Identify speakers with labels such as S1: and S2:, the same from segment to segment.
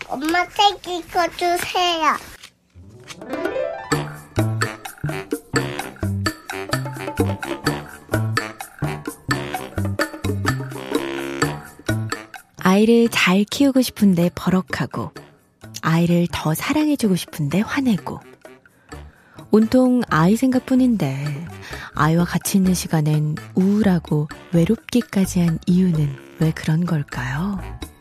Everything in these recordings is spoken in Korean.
S1: 엄마 책 읽어주세요.
S2: 아이를 잘 키우고 싶은데 버럭하고 아이를 더 사랑해주고 싶은데 화내고 온통 아이 생각뿐인데 아이와 같이 있는 시간엔 우울하고 외롭기까지 한 이유는 왜 그런 걸까요?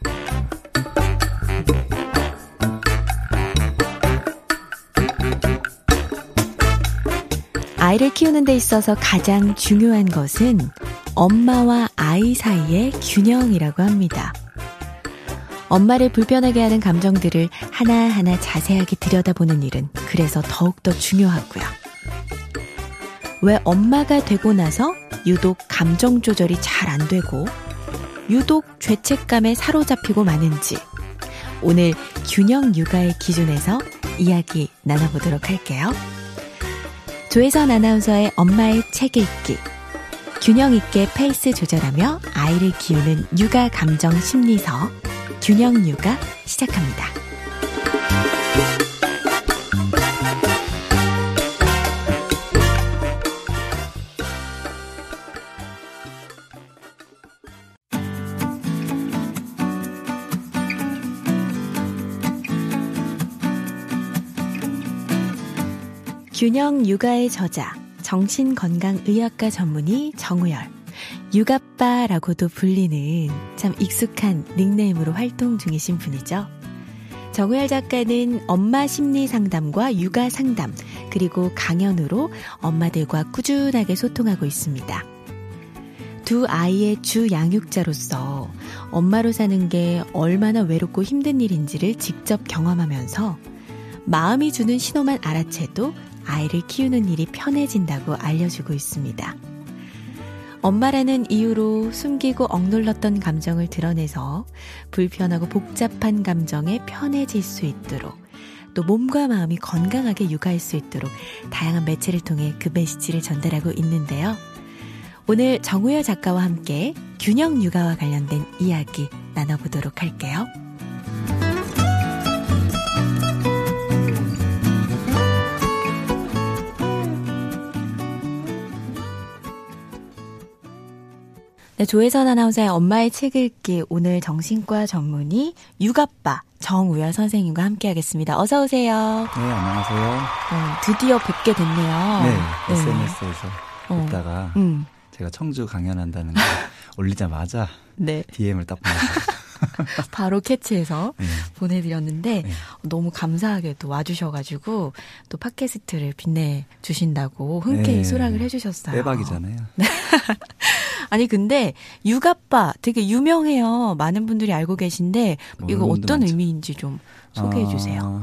S2: 아이를 키우는 데 있어서 가장 중요한 것은 엄마와 아이 사이의 균형이라고 합니다. 엄마를 불편하게 하는 감정들을 하나하나 자세하게 들여다보는 일은 그래서 더욱더 중요하고요. 왜 엄마가 되고 나서 유독 감정 조절이 잘 안 되고 유독 죄책감에 사로잡히고 마는지 오늘 균형 육아의 기준에서 이야기 나눠보도록 할게요. 조혜선 아나운서의 엄마의 책 읽기. 균형 있게 페이스 조절하며 아이를 키우는 육아 감정 심리서 균형 육아 시작합니다. 균형 육아의 저자, 정신건강의학과 전문의 정우열, 육아빠라고도 불리는 참 익숙한 닉네임으로 활동 중이신 분이죠. 정우열 작가는 엄마 심리 상담과 육아 상담, 그리고 강연으로 엄마들과 꾸준하게 소통하고 있습니다. 두 아이의 주 양육자로서 엄마로 사는 게 얼마나 외롭고 힘든 일인지를 직접 경험하면서 마음이 주는 신호만 알아채도 아이를 키우는 일이 편해진다고 알려주고 있습니다. 엄마라는 이유로 숨기고 억눌렀던 감정을 드러내서 불편하고 복잡한 감정에 편해질 수 있도록 또 몸과 마음이 건강하게 육아할 수 있도록 다양한 매체를 통해 그 메시지를 전달하고 있는데요. 오늘 정우열 작가와 함께 균형 육아와 관련된 이야기 나눠보도록 할게요. 네, 조혜선 아나운서의 엄마의 책 읽기 오늘 정신과 전문의 육아빠 정우열 선생님과 함께하겠습니다. 어서 오세요.
S3: 네, 안녕하세요.
S2: 드디어 뵙게 됐네요.
S3: 네, SNS에서 뵙다가 제가 청주 강연한다는 거 올리자마자
S2: 네.
S3: DM을 딱 보내서
S2: 바로 캐치해서 보내드렸는데 너무 감사하게도 와주셔가지고 또 팟캐스트를 빛내주신다고 흔쾌히 수락을 해주셨어요.
S3: 대박이잖아요.
S2: 아니 근데 육아빠 되게 유명해요. 많은 분들이 알고 계신데 이거 어떤 많죠. 의미인지 좀 소개해 주세요.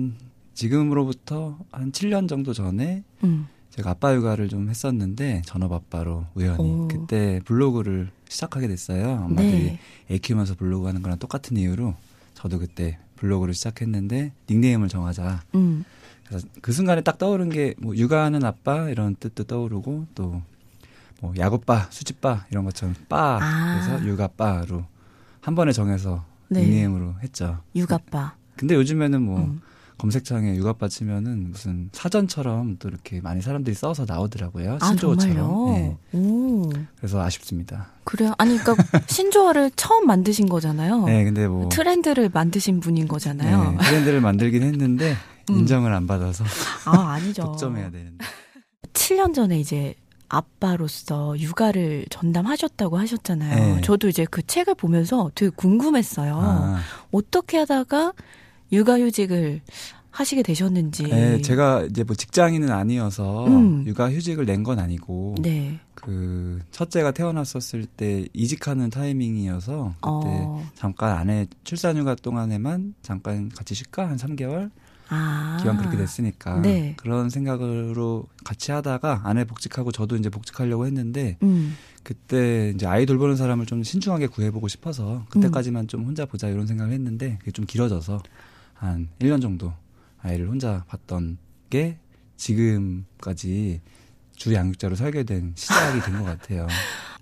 S3: 지금으로부터 한 7년 정도 전에 제가 아빠 육아를 좀 했었는데 전업아빠로 우연히 그때 블로그를 시작하게 됐어요. 엄마들이 애 키우면서 블로그 하는 거랑 똑같은 이유로 저도 그때 블로그를 시작했는데 nik네임을 정하자. 그래서 그 순간에 딱 떠오른 게 뭐 육아하는 아빠 이런 뜻도 떠오르고 또 뭐 야구빠, 수지빠 이런 것처럼 빠 그래서 육아빠로 한 번에 정해서 닉네임으로 했죠.
S2: 육아빠.
S3: 근데 요즘에는 뭐 검색창에 육아빠 치면은 무슨 사전처럼 또 이렇게 많이 사람들이 써서 나오더라고요. 신조어처럼.
S2: 정말요?
S3: 네. 그래서 아쉽습니다.
S2: 그래요? 아니 그러니까 신조어를 처음 만드신 거잖아요.
S3: 네, 근데 뭐
S2: 트렌드를 만드신 분인 거잖아요.
S3: 네, 트렌드를 만들긴 했는데 인정을 안 받아서
S2: 아니죠.
S3: 독점해야 되는데.
S2: 7년 전에 이제 아빠로서 육아를 전담하셨다고 하셨잖아요.
S3: 네.
S2: 저도 이제 그 책을 보면서 되게 궁금했어요. 어떻게 하다가 육아휴직을 하시게 되셨는지.
S3: 네, 제가 이제 뭐 직장인은 아니어서 육아휴직을 낸 건 아니고 그 첫째가 태어났었을 때 이직하는 타이밍이어서 그때 잠깐 아내 출산휴가 동안에만 잠깐 같이 쉴까 한 3개월 기왕 그렇게 됐으니까 그런 생각으로 같이 하다가 아내 복직하고 저도 이제 복직하려고 했는데 그때 이제 아이 돌보는 사람을 좀 신중하게 구해보고 싶어서 그때까지만 좀 혼자 보자 이런 생각을 했는데 그게 좀 길어져서 한 1년 정도 아이를 혼자 봤던 게 지금까지 주 양육자로 살게 된 시작이 된 것 같아요.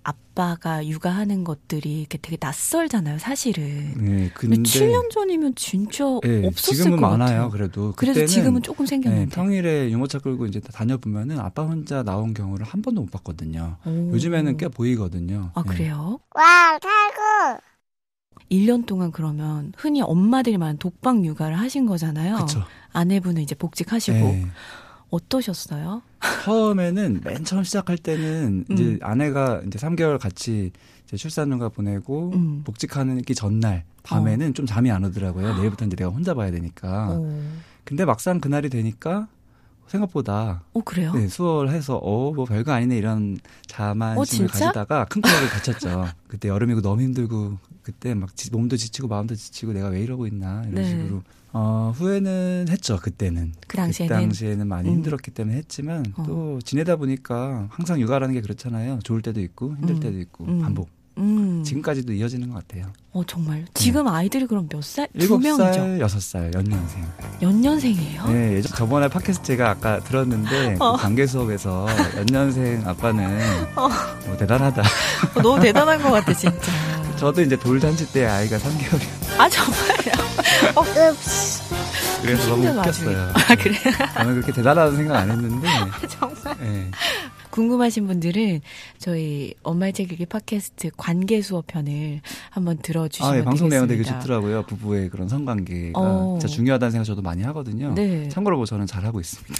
S2: 아빠가 육아하는 것들이 이렇게 되게 낯설잖아요, 사실은.
S3: 네,
S2: 근데 7년 전이면 진짜
S3: 네,
S2: 없었을
S3: 지금은
S2: 것
S3: 많아요,
S2: 같아요.
S3: 그래도.
S2: 그래서 지금은 조금 생겼는데.
S3: 네, 평일에 유모차 끌고 이제 다녀보면은 아빠 혼자 나온 경우를 한 번도 못 봤거든요.
S2: 오.
S3: 요즘에는 꽤 보이거든요.
S2: 아, 그래요?
S1: 와, 탈구!
S2: 1년 동안 그러면 흔히 엄마들만 독박 육아를 하신 거잖아요.
S3: 그쵸.
S2: 아내분은 이제 복직하시고.
S3: 네.
S2: 어떠셨어요?
S3: 처음에는 맨 처음 시작할 때는 이제 아내가 이제 3개월 같이 이제 출산휴가 보내고 복직하기 전날 밤에는 좀 잠이 안 오더라고요. 내일부터 이제 내가 혼자 봐야 되니까. 근데 막상 그날이 되니까 생각보다
S2: 그래요?
S3: 네, 수월해서 뭐 별거 아니네 이런 자만심을 가지다가 큰 코너를 다쳤죠. 그때 여름이고 너무 힘들고 그때 막 몸도 지치고 마음도 지치고 내가 왜 이러고 있나 이런 식으로 후회는 했죠. 그때는.
S2: 그 당시에는
S3: 많이 힘들었기 때문에 했지만 또 지내다 보니까 항상 육아라는 게 그렇잖아요. 좋을 때도 있고 힘들 때도 있고 반복. 지금까지도 이어지는 것 같아요.
S2: 정말. 지금 아이들이 그럼 몇 살?
S3: 7살, 6살, 연년생.
S2: 연년생이에요?
S3: 네, 저번에 팟캐스트 제가 아까 들었는데 그 관계 수업에서 연년생 아빠는 대단하다.
S2: 너무 대단한 것 같아, 진짜.
S3: 저도 이제 돌잔치 때 아이가 3개월이었어요.
S2: 아, 정말요?
S3: 그래서 너무 웃겼어요.
S2: 아, 그래요?
S3: 저는 그렇게 대단하다는 생각 안 했는데.
S2: 정말?
S3: 네.
S2: 궁금하신 분들은 저희 엄마의 책 읽기 팟캐스트 관계 수업 편을 한번 들어주시면 되겠습니다.
S3: 방송 내용 되게 좋더라고요. 부부의 그런 성관계가 진짜 중요하다는 생각 저도 많이 하거든요.
S2: 네.
S3: 참고로 저는 잘하고 있습니다.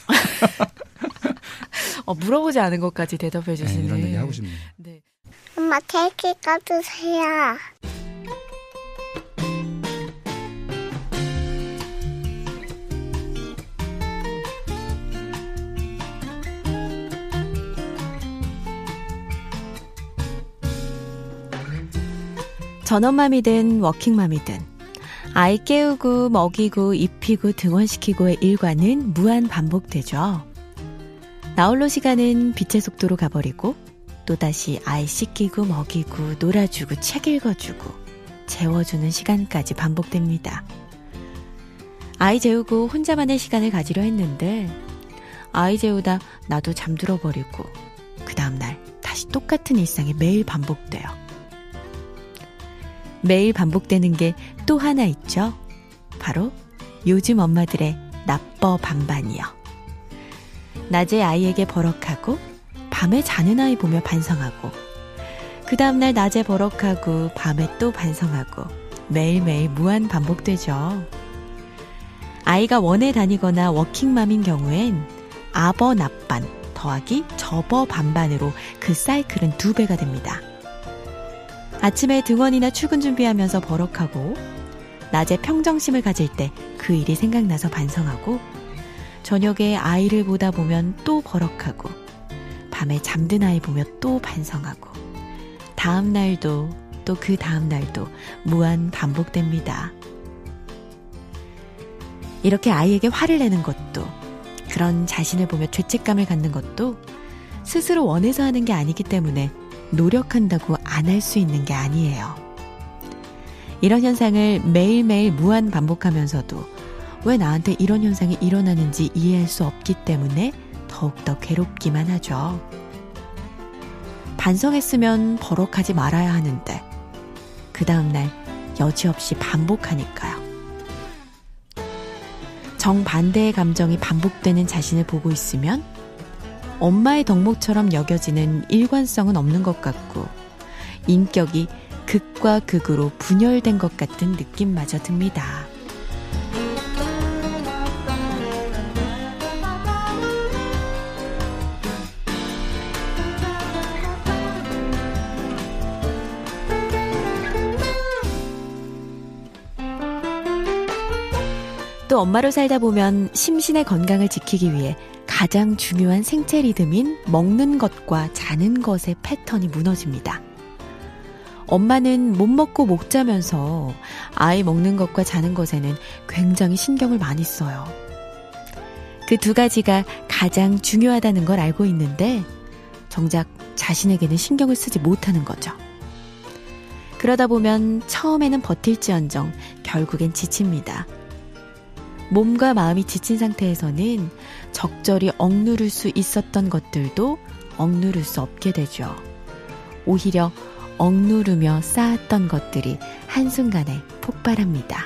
S2: 물어보지 않은 것까지 대답해 주시는.
S3: 네, 이런 얘기 하고 싶네요.
S2: 네.
S1: 엄마 케이크 꺼주세요.
S2: 전업맘이든 워킹맘이든 아이 깨우고 먹이고 입히고 등원시키고의 일과는 무한 반복되죠. 나홀로 시간은 빛의 속도로 가버리고 또다시 아이 씻기고 먹이고 놀아주고 책 읽어주고 재워주는 시간까지 반복됩니다. 아이 재우고 혼자만의 시간을 가지려 했는데 아이 재우다 나도 잠들어버리고 그 다음날 다시 똑같은 일상이 매일 반복돼요. 매일 반복되는 게 또 하나 있죠. 바로 요즘 엄마들의 나빠 반반이요. 낮에 아이에게 버럭하고 밤에 자는 아이 보며 반성하고 그 다음날 낮에 버럭하고 밤에 또 반성하고 매일매일 무한 반복되죠. 아이가 원에 다니거나 워킹맘인 경우엔 아버 납반 더하기 접어 반반으로 그 사이클은 2배가 됩니다. 아침에 등원이나 출근 준비하면서 버럭하고 낮에 평정심을 가질 때 그 일이 생각나서 반성하고 저녁에 아이를 보다 보면 또 버럭하고 밤에 잠든 아이 보며 또 반성하고 다음 날도 또 그 다음 날도 무한 반복됩니다. 이렇게 아이에게 화를 내는 것도 그런 자신을 보며 죄책감을 갖는 것도 스스로 원해서 하는 게 아니기 때문에 노력한다고 안 할 수 있는 게 아니에요. 이런 현상을 매일매일 무한 반복하면서도 왜 나한테 이런 현상이 일어나는지 이해할 수 없기 때문에 더욱더 괴롭기만 하죠. 반성했으면 버럭하지 말아야 하는데 그 다음날 여지없이 반복하니까요. 정반대의 감정이 반복되는 자신을 보고 있으면 엄마의 덕목처럼 여겨지는 일관성은 없는 것 같고 인격이 극과 극으로 분열된 것 같은 느낌마저 듭니다. 또 엄마로 살다 보면 심신의 건강을 지키기 위해 가장 중요한 생체 리듬인 먹는 것과 자는 것의 패턴이 무너집니다. 엄마는 못 먹고 못 자면서 아이 먹는 것과 자는 것에는 굉장히 신경을 많이 써요. 그 2가지가 가장 중요하다는 걸 알고 있는데 정작 자신에게는 신경을 쓰지 못하는 거죠. 그러다 보면 처음에는 버틸지언정 결국엔 지칩니다. 몸과 마음이 지친 상태에서는 적절히 억누를 수 있었던 것들도 억누를 수 없게 되죠. 오히려 억누르며 쌓았던 것들이 한순간에 폭발합니다.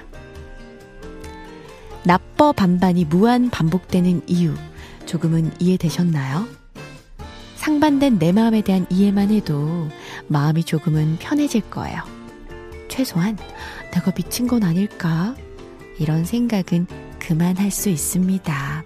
S2: 나빠 반반이 무한 반복되는 이유, 조금은 이해되셨나요? 상반된 내 마음에 대한 이해만 해도 마음이 조금은 편해질 거예요. 최소한 내가 미친 건 아닐까? 이런 생각은 그만할 수 있습니다.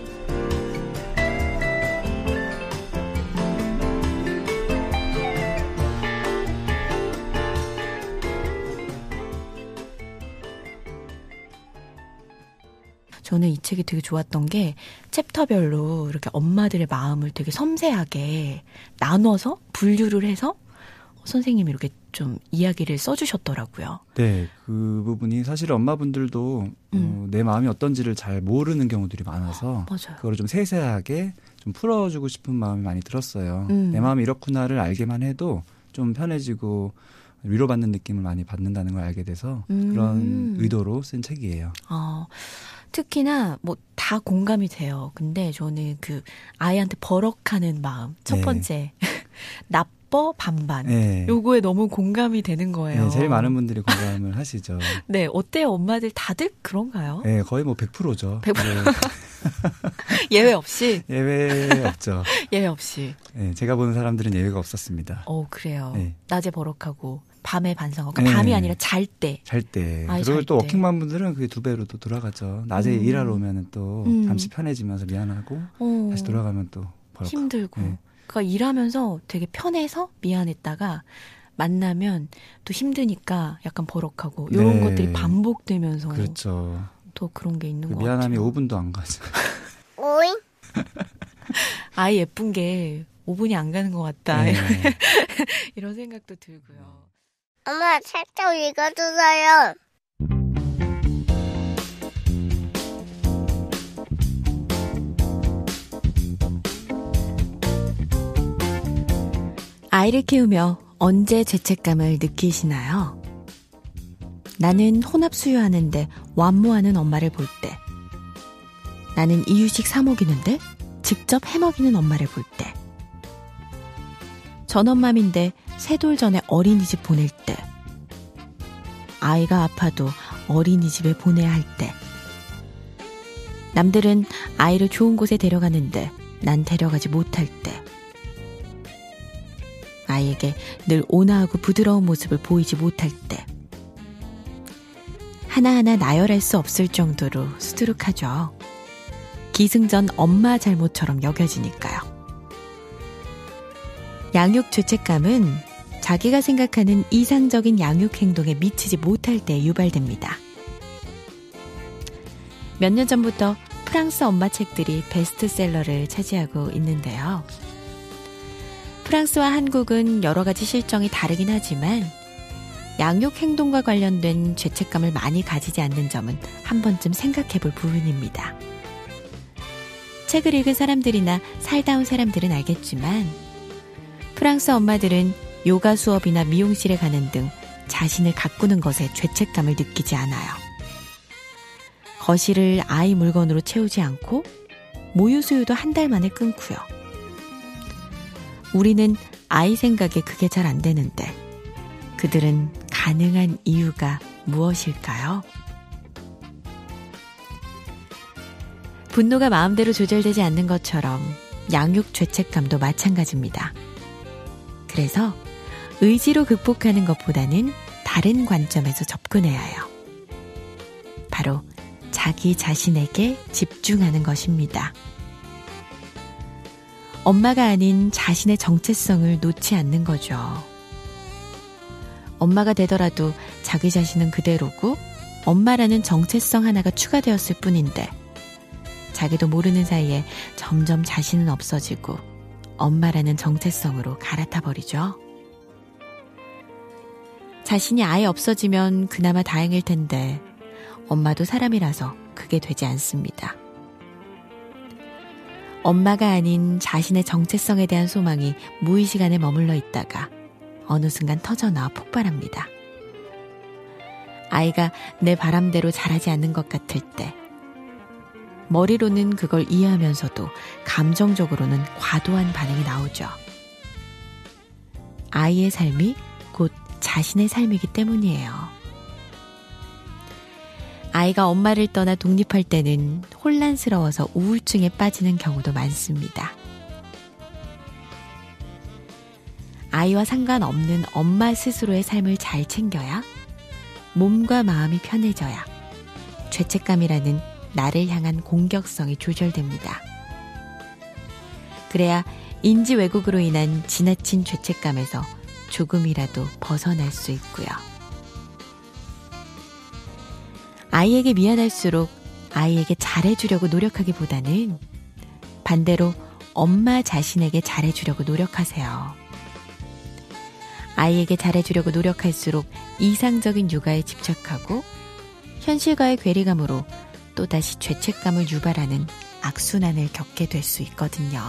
S2: 저는 이 책이 되게 좋았던 게 챕터별로 이렇게 엄마들의 마음을 되게 섬세하게 나눠서 분류를 해서 선생님이 이렇게 좀 이야기를 써주셨더라고요.
S3: 네, 그 부분이 사실 엄마분들도 내 마음이 어떤지를 잘 모르는 경우들이 많아서
S2: 맞아요.
S3: 그걸 좀 세세하게 좀 풀어주고 싶은 마음이 많이 들었어요. 내 마음이 이렇구나를 알게만 해도 좀 편해지고 위로받는 느낌을 많이 받는다는 걸 알게 돼서 그런 의도로 쓴 책이에요.
S2: 특히나 뭐 다 공감이 돼요. 근데 저는 그 아이한테 버럭하는 마음, 첫 번째 나빠 반반,
S3: 네.
S2: 요거에 너무 공감이 되는 거예요.
S3: 네, 제일 많은 분들이 공감을 하시죠.
S2: 네, 어때요? 엄마들 다들 그런가요?
S3: 네, 거의 뭐 100%죠.
S2: 100%. 네. 예외 없이?
S3: 예외 없죠.
S2: 예외 없이.
S3: 네, 제가 보는 사람들은 예외가 없었습니다.
S2: 그래요.
S3: 네.
S2: 낮에 버럭하고 밤에 반성하고. 그러니까 밤이 아니라 잘 때.
S3: 잘 때. 그리고 또 워킹맘 분들은 그게 2배로 또 돌아가죠. 낮에 일하러 오면 또 잠시 편해지면서 미안하고 다시 돌아가면 또 버럭하고.
S2: 힘들고. 네. 그러니까 일하면서 되게 편해서 미안했다가 만나면 또 힘드니까 약간 버럭하고 이런 것들이 반복되면서.
S3: 그렇죠.
S2: 또 그런 게 있는 것 같아요.
S3: 미안함이 5분도 안 가죠.
S1: 오잉?
S2: 아이 예쁜 게 5분이 안 가는 것 같다. 네. 이런 생각도 들고요.
S1: 엄마, 책 좀 읽어주세요.
S2: 아이를 키우며 언제 죄책감을 느끼시나요? 나는 혼합 수유하는데 완모하는 엄마를 볼 때, 나는 이유식 사 먹이는데 직접 해 먹이는 엄마를 볼 때, 전엄맘인데 세 돌 전에 어린이집 보낼 때, 아이가 아파도 어린이집에 보내야 할 때, 남들은 아이를 좋은 곳에 데려가는데 난 데려가지 못할 때, 아이에게 늘 온화하고 부드러운 모습을 보이지 못할 때, 하나하나 나열할 수 없을 정도로 수두룩하죠. 기승전 엄마 잘못처럼 여겨지니까요. 양육 죄책감은 자기가 생각하는 이상적인 양육 행동에 미치지 못할 때 유발됩니다. 몇 년 전부터 프랑스 엄마 책들이 베스트셀러를 차지하고 있는데요. 프랑스와 한국은 여러 가지 실정이 다르긴 하지만 양육 행동과 관련된 죄책감을 많이 가지지 않는 점은 한 번쯤 생각해 볼 부분입니다. 책을 읽은 사람들이나 살다 온 사람들은 알겠지만 프랑스 엄마들은 요가 수업이나 미용실에 가는 등 자신을 가꾸는 것에 죄책감을 느끼지 않아요. 거실을 아이 물건으로 채우지 않고 모유 수유도 한 달 만에 끊고요. 우리는 아이 생각에 그게 잘 안 되는데 그들은 가능한 이유가 무엇일까요? 분노가 마음대로 조절되지 않는 것처럼 양육 죄책감도 마찬가지입니다. 그래서 의지로 극복하는 것보다는 다른 관점에서 접근해야 해요. 바로 자기 자신에게 집중하는 것입니다. 엄마가 아닌 자신의 정체성을 놓지 않는 거죠. 엄마가 되더라도 자기 자신은 그대로고 엄마라는 정체성 하나가 추가되었을 뿐인데 자기도 모르는 사이에 점점 자신은 없어지고 엄마라는 정체성으로 갈아타 버리죠. 자신이 아예 없어지면 그나마 다행일 텐데 엄마도 사람이라서 그게 되지 않습니다. 엄마가 아닌 자신의 정체성에 대한 소망이 무의식 안에 머물러 있다가 어느 순간 터져나와 폭발합니다. 아이가 내 바람대로 자라지 않는 것 같을 때 머리로는 그걸 이해하면서도 감정적으로는 과도한 반응이 나오죠. 아이의 삶이 곧 자신의 삶이기 때문이에요. 아이가 엄마를 떠나 독립할 때는 혼란스러워서 우울증에 빠지는 경우도 많습니다. 아이와 상관없는 엄마 스스로의 삶을 잘 챙겨야 몸과 마음이 편해져야 죄책감이라는 나를 향한 공격성이 조절됩니다. 그래야 인지 왜곡으로 인한 지나친 죄책감에서 조금이라도 벗어날 수 있고요. 아이에게 미안할수록 아이에게 잘해주려고 노력하기보다는 반대로 엄마 자신에게 잘해주려고 노력하세요. 아이에게 잘해주려고 노력할수록 이상적인 육아에 집착하고 현실과의 괴리감으로 또다시 죄책감을 유발하는 악순환을 겪게 될 수 있거든요.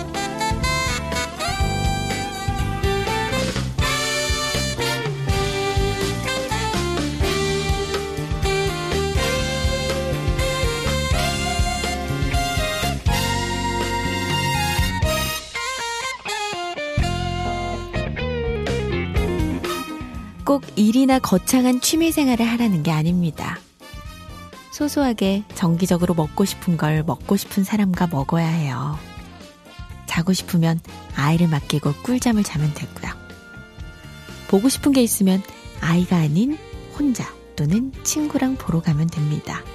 S2: 꼭 일이나 거창한 취미생활을 하라는 게 아닙니다. 소소하게 정기적으로 먹고 싶은 걸 먹고 싶은 사람과 먹어야 해요. 자고 싶으면 아이를 맡기고 꿀잠을 자면 되고요. 보고 싶은 게 있으면 아이가 아닌 혼자 또는 친구랑 보러 가면 됩니다.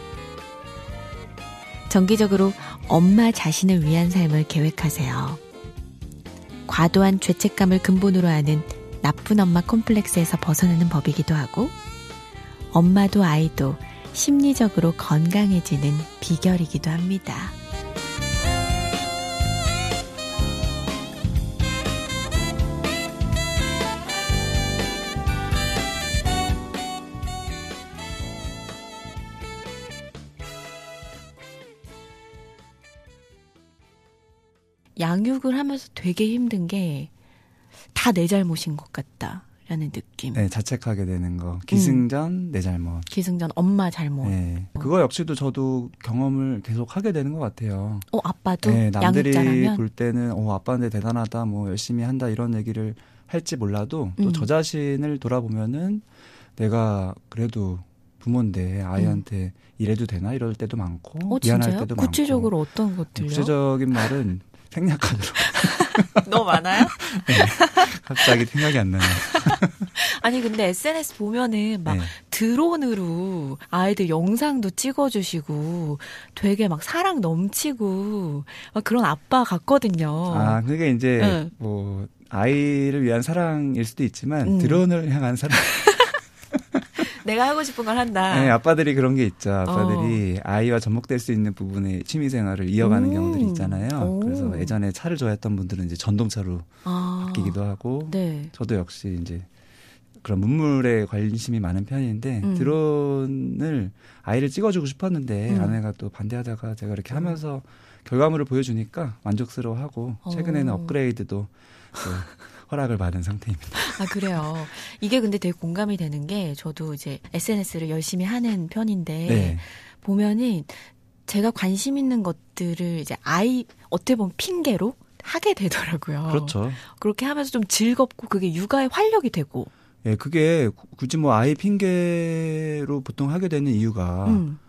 S2: 정기적으로 엄마 자신을 위한 삶을 계획하세요. 과도한 죄책감을 근본으로 하는 나쁜 엄마 콤플렉스에서 벗어나는 법이기도 하고 엄마도 아이도 심리적으로 건강해지는 비결이기도 합니다. 양육을 하면서 되게 힘든 게 다 내 잘못인 것 같다라는 느낌.
S3: 네, 자책하게 되는 거. 기승전 내 잘못.
S2: 기승전 엄마 잘못.
S3: 네, 그거 역시도 저도 경험을 계속 하게 되는 것 같아요.
S2: 아빠도
S3: 네, 남들이
S2: 양육자라면?
S3: 볼 때는 아빠인데 대단하다, 뭐 열심히 한다 이런 얘기를 할지 몰라도 또 저 자신을 돌아보면은 내가 그래도 부모인데 아이한테 이래도 되나 이럴 때도 많고 미안할
S2: 진짜요?
S3: 때도
S2: 구체적으로
S3: 많고.
S2: 어떤 것들요?
S3: 구체적인 말은 생략하도록.
S2: 너무 많아요?
S3: 네, 갑자기 생각이 안 나네요.
S2: 아니 근데 SNS 보면은 막 드론으로 아이들 영상도 찍어주시고 되게 막 사랑 넘치고 막 그런 아빠 같거든요.
S3: 아, 그게 이제 뭐 아이를 위한 사랑일 수도 있지만 드론을 향한 사랑.
S2: 내가 하고 싶은 걸 한다.
S3: 네, 아빠들이 그런 게 있죠. 아빠들이 아이와 접목될 수 있는 부분의 취미생활을 이어가는 경우들이 있잖아요. 그래서 예전에 차를 좋아했던 분들은 이제 전동차로 바뀌기도 하고,
S2: 네.
S3: 저도 역시 이제 그런 문물에 관심이 많은 편인데 드론을 아이를 찍어주고 싶었는데 아내가 또 반대하다가 제가 이렇게 하면서 결과물을 보여주니까 만족스러워하고 최근에는 업그레이드도 허락을 받은 상태입니다.
S2: 아, 그래요. 이게 근데 되게 공감이 되는 게 저도 이제 SNS를 열심히 하는 편인데 보면은 제가 관심 있는 것들을 이제 아이 어떻게 보면 핑계로 하게 되더라고요.
S3: 그렇죠.
S2: 그렇게 하면서 좀 즐겁고 그게 육아의 활력이 되고.
S3: 예, 그게 굳이 뭐 아이 핑계로 보통 하게 되는 이유가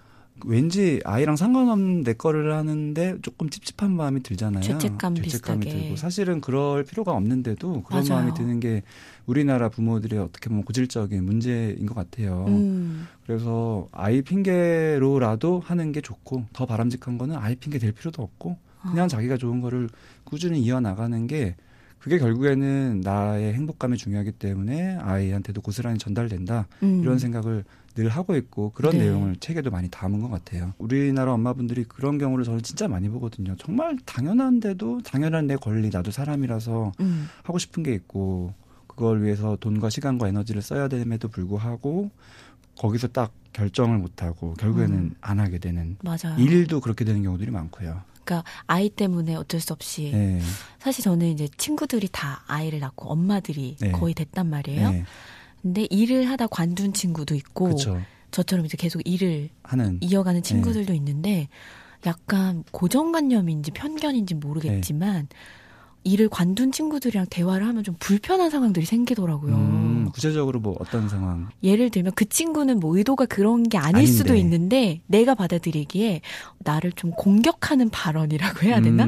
S3: 왠지 아이랑 상관없는 내 거를 하는데 조금 찝찝한 마음이 들잖아요.
S2: 죄책감이
S3: 비슷하게 들고 사실은 그럴 필요가 없는데도 그런
S2: 맞아요.
S3: 마음이 드는 게 우리나라 부모들의 어떻게 보면 고질적인 문제인 것 같아요. 그래서 아이 핑계로라도 하는 게 좋고 더 바람직한 거는 아이 핑계 댈 필요도 없고 그냥 자기가 좋은 거를 꾸준히 이어나가는 게 그게 결국에는 나의 행복감이 중요하기 때문에 아이한테도 고스란히 전달된다. 이런 생각을 늘 하고 있고 그런 내용을 책에도 많이 담은 것 같아요. 우리나라 엄마분들이 그런 경우를 저는 진짜 많이 보거든요. 정말 당연한데도 당연한 내 권리, 나도 사람이라서 하고 싶은 게 있고 그걸 위해서 돈과 시간과 에너지를 써야 됨에도 불구하고 거기서 딱 결정을 못하고 결국에는 안 하게 되는.
S2: 맞아요.
S3: 일도 그렇게 되는 경우들이 많고요.
S2: 그러니까 아이 때문에 어쩔 수 없이 사실 저는 이제 친구들이 다 아이를 낳고 엄마들이 거의 됐단 말이에요. 근데 일을 하다 관둔 친구도 있고
S3: 그쵸.
S2: 저처럼 이제 계속 일을 이어가는 친구들도 있는데 약간 고정관념인지 편견인지 모르겠지만 일을 관둔 친구들이랑 대화를 하면 좀 불편한 상황들이 생기더라고요.
S3: 구체적으로 뭐 어떤 상황?
S2: 예를 들면 그 친구는 뭐 의도가 그런 게 아닐 수도 있는데 내가 받아들이기에 나를 좀 공격하는 발언이라고 해야 되나?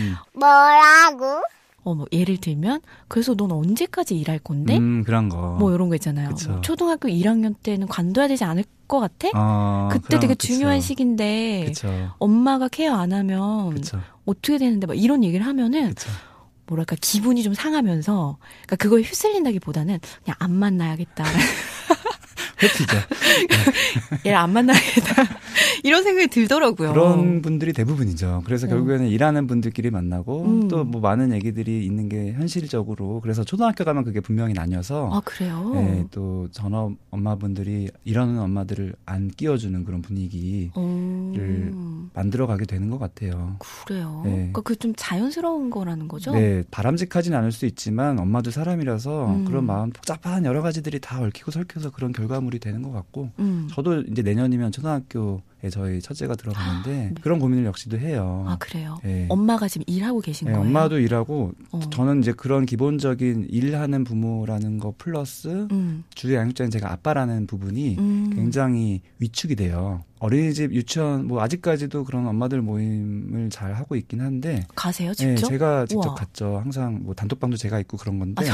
S1: 뭐라고?
S2: 뭐 예를 들면 그래서 넌 언제까지 일할 건데?
S3: 그런 거.
S2: 뭐 이런 거 있잖아요. 뭐 초등학교 1학년 때는 관둬야 되지 않을 것 같아? 그때 되게 중요한 시기인데 엄마가 케어 안 하면 어떻게 되는데 막 이런 얘기를 하면은 뭐랄까 기분이 좀 상하면서 그러니까 그거에 휩쓸린다기보다는 그냥 안 만나야겠다.
S3: 회피죠.
S2: 얘를 안 만나야겠다. 이런 생각이 들더라고요.
S3: 그런 분들이 대부분이죠. 그래서 결국에는 일하는 분들끼리 만나고 또 뭐 많은 얘기들이 있는 게 현실적으로 그래서 초등학교 가면 그게 분명히 나뉘어서
S2: 아 그래요?
S3: 네, 또 전업 엄마분들이 일하는 엄마들을 안 끼워주는 그런 분위기를 만들어가게 되는 것 같아요.
S2: 그래요? 네. 그러니까 그게 좀 자연스러운 거라는 거죠?
S3: 네. 바람직하진 않을 수 있지만 엄마도 사람이라서 그런 마음 복잡한 여러 가지들이 다 얽히고 설켜서 그런 결과물이 되는 것 같고 저도 이제 내년이면 초등학교에 저희 첫째가 들어가는데 그런 고민을 역시도 해요.
S2: 아 그래요?
S3: 네.
S2: 엄마가 지금 일하고 계신 거예요?
S3: 엄마도 일하고 저는 이제 그런 기본적인 일하는 부모라는 거 플러스 주요 양육자인 제가 아빠라는 부분이 굉장히 위축이 돼요. 어린이집, 유치원 뭐 아직까지도 그런 엄마들 모임을 잘 하고 있긴 한데
S2: 가세요 직접?
S3: 네, 제가 직접 우와. 갔죠. 항상 뭐 단톡방도 제가 있고 그런 건데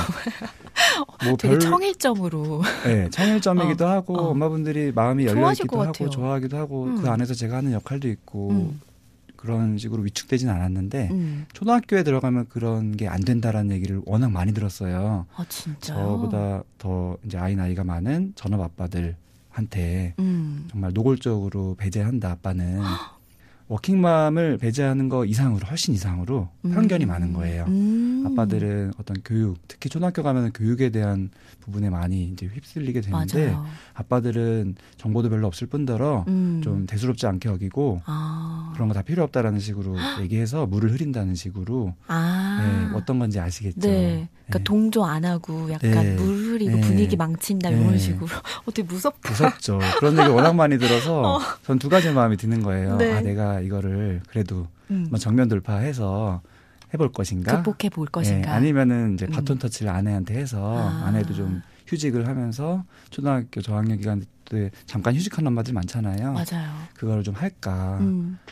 S2: 뭐 되게 청일점으로
S3: 네, 청일점이기도 하고 엄마분들이 마음이 열려있기도 하고 좋아하기도 하고 그 안에서 제가 하는 역할도 있고 그런 식으로 위축되진 않았는데 초등학교에 들어가면 그런 게 안 된다라는 얘기를 워낙 많이 들었어요.
S2: 아 진짜요?
S3: 저보다 더 이제 아이 나이가 많은 전업 아빠들한테 정말 노골적으로 배제한다 아빠는. 워킹맘을 배제하는 거 이상으로 훨씬 이상으로 편견이 많은 거예요. 아빠들은 어떤 교육, 특히 초등학교 가면 교육에 대한 부분에 많이 이제 휩쓸리게 되는데
S2: 맞아요.
S3: 아빠들은 정보도 별로 없을 뿐더러 좀 대수롭지 않게 여기고 그런 거 다 필요 없다라는 식으로 얘기해서 물을 흐린다는 식으로 네, 어떤 건지 아시겠죠.
S2: 네. 그러니까
S3: 네.
S2: 동조 안 하고 약간 물 흐리고 분위기 망친다 이런 식으로 어떻게 무섭다.
S3: 무섭죠. 그런 얘기 워낙 많이 들어서 전 두 가지 마음이 드는 거예요. 아 내가 이거를 그래도 정면 돌파해서 해볼 것인가?
S2: 극복해 볼 것인가?
S3: 아니면은 이제 바톤 터치를 아내한테 해서 아내도 좀 휴직을 하면서 초등학교 저학년 기간 때 잠깐 휴직하는 엄마들 많잖아요.
S2: 맞아요.
S3: 그걸 좀 할까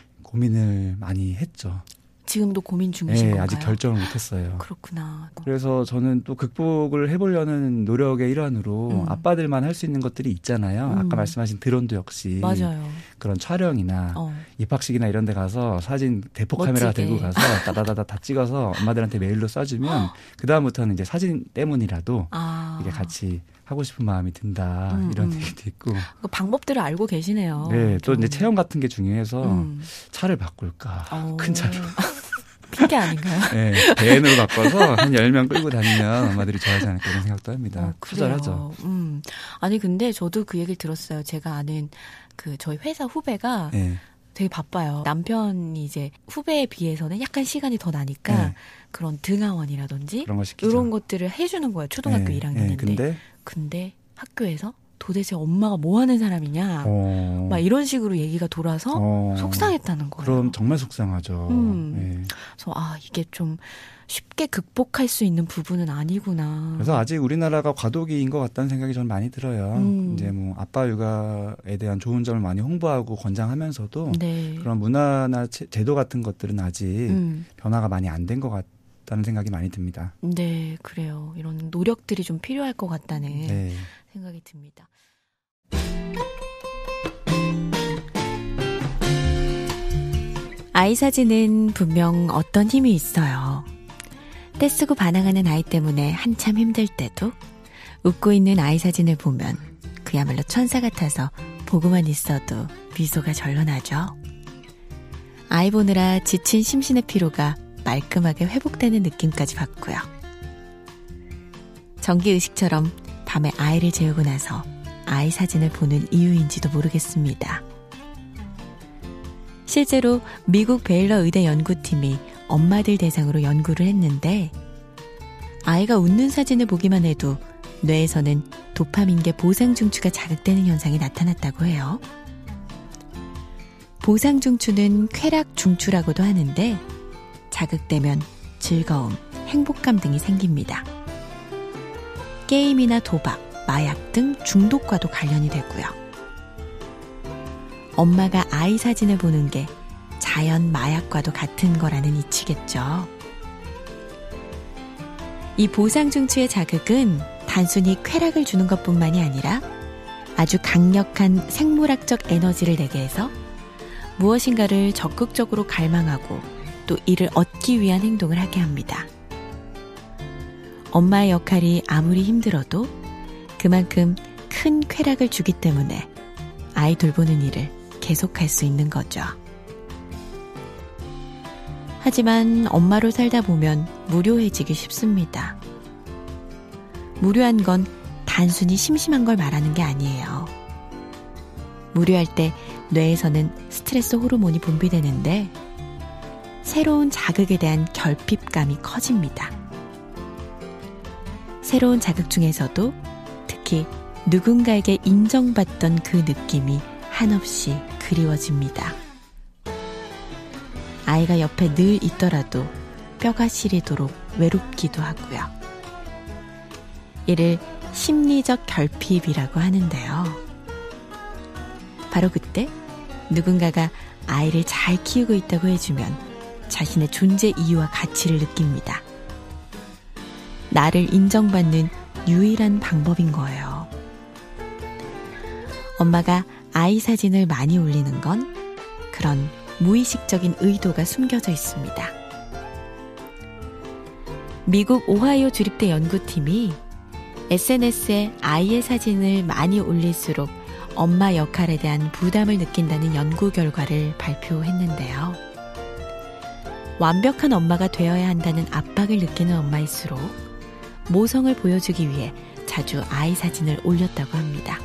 S3: 고민을 많이 했죠.
S2: 지금도 고민 중이신 건가요?
S3: 아직 결정을 못했어요.
S2: 그렇구나.
S3: 그래서 저는 또 극복을 해보려는 노력의 일환으로 아빠들만 할 수 있는 것들이 있잖아요. 아까 말씀하신 드론도 역시
S2: 맞아요.
S3: 그런 촬영이나 입학식이나 이런 데 가서 사진 대포 카메라 들고 가서 따다다다 다 찍어서 엄마들한테 메일로 쏴주면 그다음부터는 이제 사진 때문이라도 이게 같이 하고 싶은 마음이 든다. 이런 얘기도 있고.
S2: 그 방법들을 알고 계시네요.
S3: 네. 또 이제 체험 같은 게 중요해서 차를 바꿀까. 큰 차로.
S2: 핑계 아닌가요?
S3: 네. 밴으로 바꿔서 한 10명 끌고 다니면 엄마들이 좋아하지 않을까 이런 생각도 합니다. 투자하죠.
S2: 아니 근데 저도 그 얘기를 들었어요. 제가 아는 그 저희 회사 후배가 되게 바빠요. 남편이 이제 후배에 비해서는 약간 시간이 더 나니까 그런 등하원이라든지
S3: 그런 거 시키죠.
S2: 이런 것들을 해주는 거예요. 초등학교 1학년인데. 근데 학교에서 도대체 엄마가 뭐 하는 사람이냐 막 이런 식으로 얘기가 돌아서 속상했다는 거예요.
S3: 그럼 정말 속상하죠.
S2: 그래서 이게 좀 쉽게 극복할 수 있는 부분은 아니구나.
S3: 그래서 아직 우리나라가 과도기인 것 같다는 생각이 저는 많이 들어요. 이제 뭐 아빠 육아에 대한 좋은 점을 많이 홍보하고 권장하면서도 그런 문화나 제도 같은 것들은 아직 변화가 많이 안 된 것 같다는 생각이 많이 듭니다.
S2: 네, 그래요. 이런 노력들이 좀 필요할 것 같다는 생각이 듭니다. 아이 사진은 분명 어떤 힘이 있어요. 떼쓰고 반항하는 아이 때문에 한참 힘들 때도 웃고 있는 아이 사진을 보면 그야말로 천사 같아서 보고만 있어도 미소가 절로 나죠. 아이 보느라 지친 심신의 피로가 말끔하게 회복되는 느낌까지 받고요. 정기의식처럼 밤에 아이를 재우고 나서 아이 사진을 보는 이유인지도 모르겠습니다. 실제로 미국 베일러 의대 연구팀이 엄마들 대상으로 연구를 했는데 아이가 웃는 사진을 보기만 해도 뇌에서는 도파민계 보상중추가 자극되는 현상이 나타났다고 해요. 보상중추는 쾌락중추라고도 하는데 자극되면 즐거움, 행복감 등이 생깁니다. 게임이나 도박, 마약 등 중독과도 관련이 되고요. 엄마가 아이 사진을 보는 게 자연 마약과도 같은 거라는 이치겠죠. 이 보상중추의 자극은 단순히 쾌락을 주는 것뿐만이 아니라 아주 강력한 생물학적 에너지를 내게 해서 무엇인가를 적극적으로 갈망하고 또 이를 얻기 위한 행동을 하게 합니다. 엄마의 역할이 아무리 힘들어도 그만큼 큰 쾌락을 주기 때문에 아이 돌보는 일을 계속할 수 있는 거죠. 하지만 엄마로 살다 보면 무료해지기 쉽습니다. 무료한 건 단순히 심심한 걸 말하는 게 아니에요. 무료할 때 뇌에서는 스트레스 호르몬이 분비되는데 새로운 자극에 대한 결핍감이 커집니다. 새로운 자극 중에서도 특히 누군가에게 인정받던 그 느낌이 한없이 그리워집니다. 아이가 옆에 늘 있더라도 뼈가 시리도록 외롭기도 하고요. 이를 심리적 결핍이라고 하는데요. 바로 그때 누군가가 아이를 잘 키우고 있다고 해주면 자신의 존재 이유와 가치를 느낍니다. 나를 인정받는 유일한 방법인 거예요. 엄마가 아이 사진을 많이 올리는 건 그런 무의식적인 의도가 숨겨져 있습니다. 미국 오하이오 주립대 연구팀이 SNS에 아이의 사진을 많이 올릴수록 엄마 역할에 대한 부담을 느낀다는 연구 결과를 발표했는데요. 완벽한 엄마가 되어야 한다는 압박을 느끼는 엄마일수록 모성을 보여주기 위해 자주 아이 사진을 올렸다고 합니다.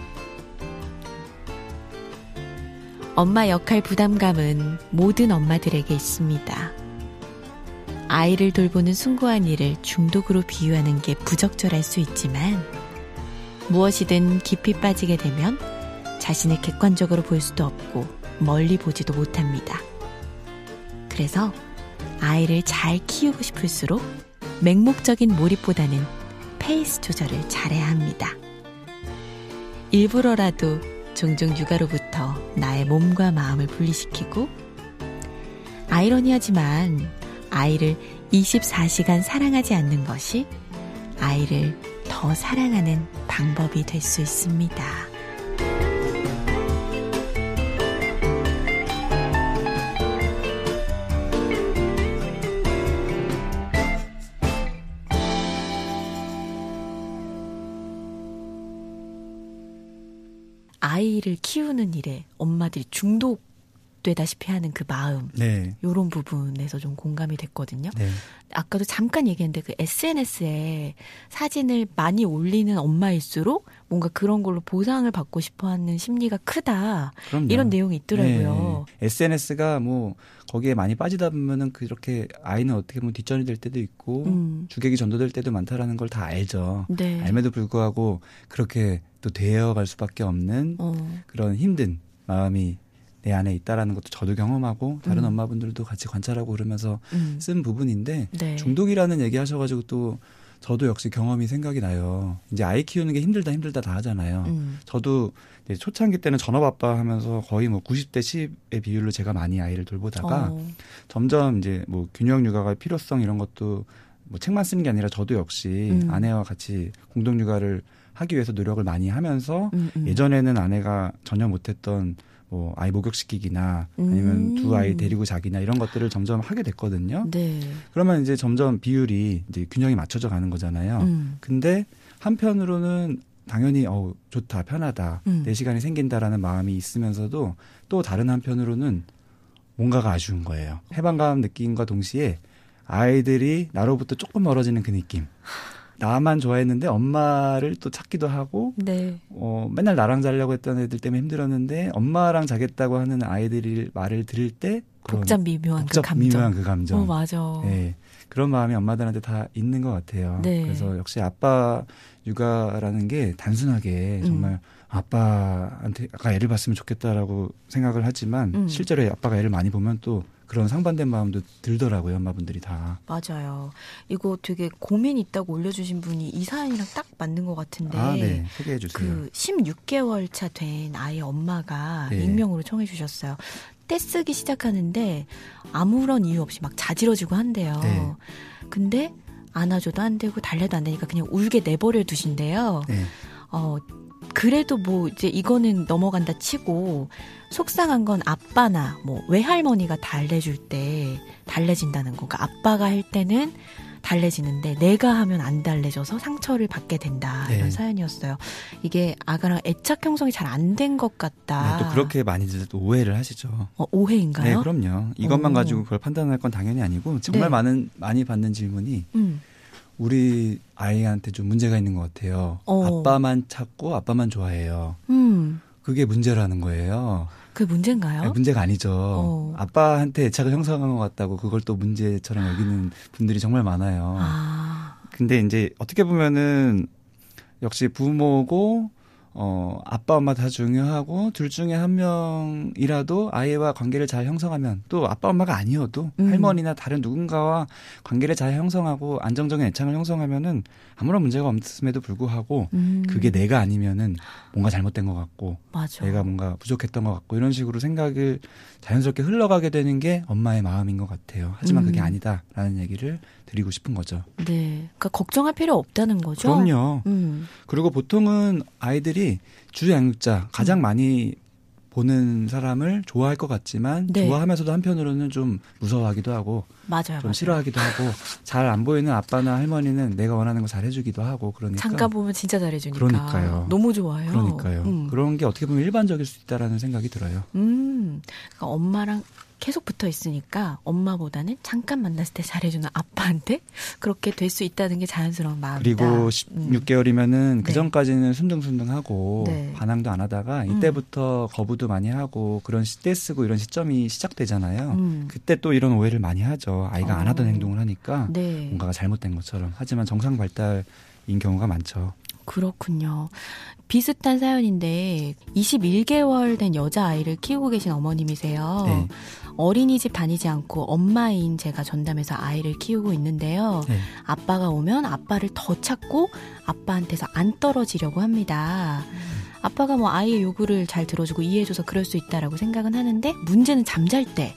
S2: 엄마 역할 부담감은 모든 엄마들에게 있습니다. 아이를 돌보는 숭고한 일을 중독으로 비유하는 게 부적절할 수 있지만 무엇이든 깊이 빠지게 되면 자신을 객관적으로 볼 수도 없고 멀리 보지도 못합니다. 그래서 아이를 잘 키우고 싶을수록 맹목적인 몰입보다는 페이스 조절을 잘해야 합니다. 일부러라도 종종 육아로부터 나의 몸과 마음을 분리시키고 아이러니하지만 아이를 24시간 사랑하지 않는 것이 아이를 더 사랑하는 방법이 될 수 있습니다. 아이를 키우는 일에 엄마들이 중독되다시피 하는 그 마음, 네. 이런 부분에서 좀 공감이 됐거든요. 네. 아까도 잠깐 얘기했는데 그 SNS에 사진을 많이 올리는 엄마일수록 뭔가 그런 걸로 보상을 받고 싶어하는 심리가 크다. 그럼요. 이런 내용이 있더라고요.
S3: 네. SNS가 뭐 거기에 많이 빠지다 보면은 그렇게 아이는 어떻게 보면 뒷전이 될 때도 있고 주객이 전도될 때도 많다라는 걸 다 알죠. 네. 알매도 불구하고 그렇게 또 되어갈 수밖에 없는 그런 힘든 마음이 내 안에 있다라는 것도 저도 경험하고 다른 엄마분들도 같이 관찰하고 그러면서 쓴 부분인데 네. 중독이라는 얘기 하셔가지고 또 저도 역시 경험이 생각이 나요. 이제 아이 키우는 게 힘들다 다 하잖아요. 저도 이제 초창기 때는 전업아빠 하면서 거의 뭐 90대 10의 비율로 제가 많이 아이를 돌보다가 점점 이제 뭐 균형 육아가 필요성 이런 것도 뭐 책만 쓰는 게 아니라 저도 역시 아내와 같이 공동 육아를 하기 위해서 노력을 많이 하면서 예전에는 아내가 전혀 못했던 뭐 아이 목욕시키기나 아니면 두 아이 데리고 자기나 이런 것들을 점점 하게 됐거든요. 네. 그러면 이제 점점 비율이 이제 균형이 맞춰져 가는 거잖아요. 근데 한편으로는 당연히 좋다, 편하다, 내 시간이 생긴다라는 마음이 있으면서도 또 다른 한편으로는 뭔가가 아쉬운 거예요. 해방감 느낌과 동시에 아이들이 나로부터 조금 멀어지는 그 느낌. 나만 좋아했는데 엄마를 또 찾기도 하고 네. 맨날 나랑 자려고 했던 애들 때문에 힘들었는데 엄마랑 자겠다고 하는 아이들이 말을 들을 때
S2: 미묘한 그 감정.
S3: 맞아. 네, 그런 마음이 엄마들한테 다 있는 것 같아요. 네. 그래서 역시 아빠 육아라는 게 단순하게 정말 아빠가 애를 봤으면 좋겠다라고 생각을 하지만 실제로 아빠가 애를 많이 보면 또 그런 상반된 마음도 들더라고요. 엄마분들이 다.
S2: 맞아요. 이거 되게 고민 있다고 올려주신 분이 이 사연이랑 딱 맞는 것 같은데.
S3: 네. 소개해 주세요.
S2: 그 16개월 차 된 아이의 엄마가 익명으로 청해 주셨어요. 떼쓰기 시작하는데 아무런 이유 없이 막 자지러지고 한대요. 네. 근데 안아줘도 안 되고 달래도 안 되니까 그냥 울게 내버려 두신대요. 네. 그래도 뭐 이제 이거는 넘어간다 치고 속상한 건 아빠나 뭐 외할머니가 달래줄 때 달래진다는 거. 그러니까 아빠가 할 때는 달래지는데 내가 하면 안 달래져서 상처를 받게 된다. 이런 사연이었어요. 이게 아가랑 애착 형성이 잘 안 된 것 같다.
S3: 네, 또 그렇게 많이들 또 오해를 하시죠.
S2: 오해인가요?
S3: 네, 그럼요. 이것만 가지고 그걸 판단할 건 당연히 아니고 정말 많이 받는 질문이 우리 아이한테 좀 문제가 있는 것 같아요. 아빠만 찾고 아빠만 좋아해요. 그게 문제라는 거예요.
S2: 그게 문제인가요?
S3: 네, 문제가 아니죠. 아빠한테 애착을 형성한 것 같다고 그걸 또 문제처럼 여기는 분들이 정말 많아요. 근데 이제 어떻게 보면은 역시 부모고 아빠 엄마 다 중요하고 둘 중에 한 명이라도 아이와 관계를 잘 형성하면 또 아빠 엄마가 아니어도 할머니나 다른 누군가와 관계를 잘 형성하고 안정적인 애착을 형성하면은 아무런 문제가 없음에도 불구하고 그게 내가 아니면은 뭔가 잘못된 것 같고
S2: 맞아.
S3: 내가 뭔가 부족했던 것 같고 이런 식으로 생각을 자연스럽게 흘러가게 되는 게 엄마의 마음인 것 같아요. 하지만 그게 아니다라는 얘기를 드리고 싶은 거죠.
S2: 네, 그러니까 걱정할 필요 없다는 거죠.
S3: 그럼요. 그리고 보통은 아이들이 주양육자 가장 많이 보는 사람을 좋아할 것 같지만 좋아하면서도 한편으로는 좀 무서워하기도 하고
S2: 맞아요.
S3: 싫어하기도 하고 잘 안 보이는 아빠나 할머니는 내가 원하는 거 잘 해주기도 하고 그러니까
S2: 잠깐 보면 진짜 잘해주니까
S3: 그러니까요.
S2: 너무 좋아요.
S3: 그러니까요. 그런 게 어떻게 보면 일반적일 수 있다라는 생각이 들어요.
S2: 그러니까 엄마랑 계속 붙어 있으니까 엄마보다는 잠깐 만났을 때 잘해주는 아빠한테 그렇게 될 수 있다는 게 자연스러운 마음이다.
S3: 그리고 16개월이면은 그 전까지는 순둥순둥하고 반항도 안 하다가 이때부터 거부도 많이 하고 그런 떼쓰고 이런 시점이 시작되잖아요. 그때 또 이런 오해를 많이 하죠. 아이가 안 하던 행동을 하니까 뭔가가 잘못된 것처럼. 하지만 정상 발달인 경우가 많죠.
S2: 그렇군요. 비슷한 사연인데 21개월 된 여자아이를 키우고 계신 어머님이세요. 네. 어린이집 다니지 않고 엄마인 제가 전담해서 아이를 키우고 있는데요. 네. 아빠가 오면 아빠를 더 찾고 아빠한테서 안 떨어지려고 합니다. 아빠가 뭐 아이의 요구를 잘 들어주고 이해해줘서 그럴 수 있다라고 생각은 하는데 문제는 잠잘 때.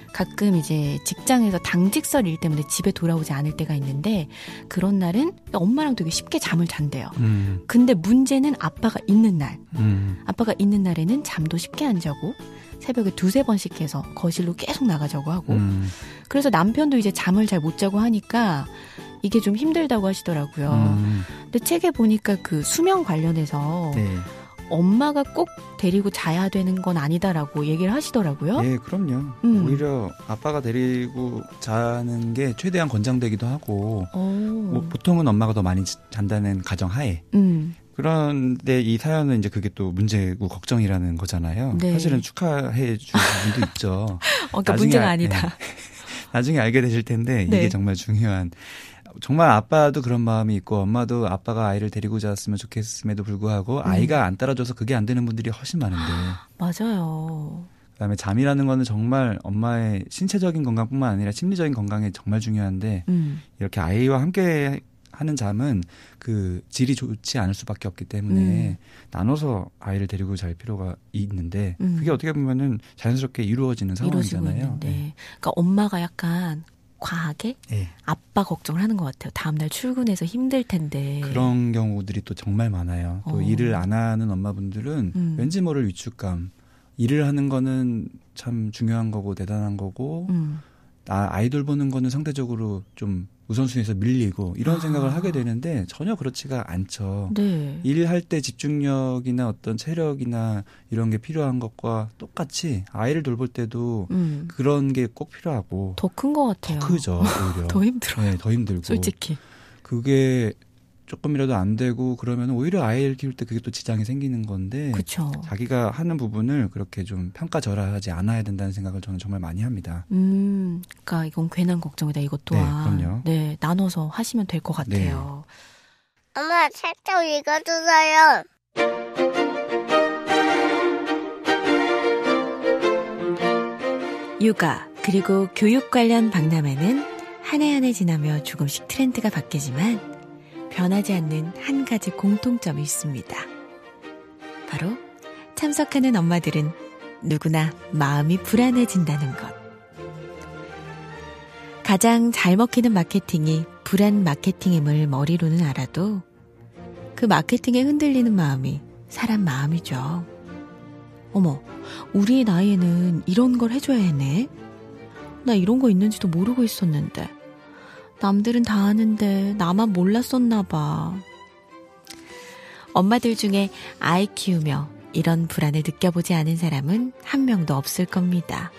S2: 가끔 이제 직장에서 당직설 일 때문에 집에 돌아오지 않을 때가 있는데 그런 날은 엄마랑 되게 쉽게 잠을 잔대요. 근데 문제는 아빠가 있는 날. 아빠가 있는 날에는 잠도 쉽게 안 자고 새벽에 2-3번씩 해서 거실로 계속 나가자고 하고 그래서 남편도 이제 잠을 잘 못 자고 하니까 이게 좀 힘들다고 하시더라고요. 근데 책에 보니까 그 수면 관련해서 엄마가 꼭 데리고 자야 되는 건 아니다라고 얘기를 하시더라고요.
S3: 네, 그럼요. 오히려 아빠가 데리고 자는 게 최대한 권장되기도 하고 뭐 보통은 엄마가 더 많이 잔다는 가정하에 그런데 이 사연은 이제 그게 또 문제고 걱정이라는 거잖아요. 네. 사실은 축하해 주는 분도 있죠.
S2: 그러니까 문제가 아니다.
S3: 나중에 알게 되실 텐데 이게 정말 중요한 정말 아빠도 그런 마음이 있고 엄마도 아빠가 아이를 데리고 자았으면 좋겠음에도 불구하고 아이가 안 따라줘서 그게 안 되는 분들이 훨씬 많은데.
S2: 맞아요.
S3: 그다음에 잠이라는 거는 정말 엄마의 신체적인 건강뿐만 아니라 심리적인 건강에 정말 중요한데 이렇게 아이와 함께 하는 잠은 그 질이 좋지 않을 수밖에 없기 때문에 나눠서 아이를 데리고 잘 필요가 있는데 그게 어떻게 보면은 자연스럽게 이루어지는 상황이잖아요.
S2: 네. 그러니까 엄마가 약간 과하게 아빠 걱정을 하는 것 같아요. 다음날 출근해서 힘들 텐데.
S3: 그런 경우들이 또 정말 많아요. 또 일을 안 하는 엄마분들은 왠지 모를 위축감. 일을 하는 거는 참 중요한 거고 대단한 거고 아이돌 보는 거는 상대적으로 좀 우선순위에서 밀리고 이런 생각을 하게 되는데 전혀 그렇지가 않죠.
S2: 네.
S3: 일할 때 집중력이나 어떤 체력이나 이런 게 필요한 것과 똑같이 아이를 돌볼 때도 그런 게 꼭 필요하고
S2: 더 큰 것 같아요.
S3: 더 크죠. 오히려.
S2: 더 힘들어요.
S3: 네, 더 힘들고.
S2: 솔직히.
S3: 그게 조금이라도 안 되고 그러면 오히려 아이를 키울 때 그게 또 지장이 생기는 건데
S2: 그쵸.
S3: 자기가 하는 부분을 그렇게 좀 평가절하하지 않아야 된다는 생각을 저는 정말 많이 합니다.
S2: 그러니까 이건 괜한 걱정이다. 이것 또한.
S3: 네, 그럼요.
S2: 네, 나눠서 하시면 될 것 같아요.
S1: 엄마, 살짝 읽어주세요.
S2: 육아 그리고 교육 관련 박람회는 한 해 한 해 지나며 조금씩 트렌드가 바뀌지만 변하지 않는 한 가지 공통점이 있습니다. 바로 참석하는 엄마들은 누구나 마음이 불안해진다는 것. 가장 잘 먹히는 마케팅이 불안 마케팅임을 머리로는 알아도 그 마케팅에 흔들리는 마음이 사람 마음이죠. 어머, 우리 나이에는 이런 걸 해줘야 했네. 나 이런 거 있는지도 모르고 있었는데. 남들은 다 아는데 나만 몰랐었나 봐. 엄마들 중에 아이 키우며 이런 불안을 느껴보지 않은 사람은 한 명도 없을 겁니다.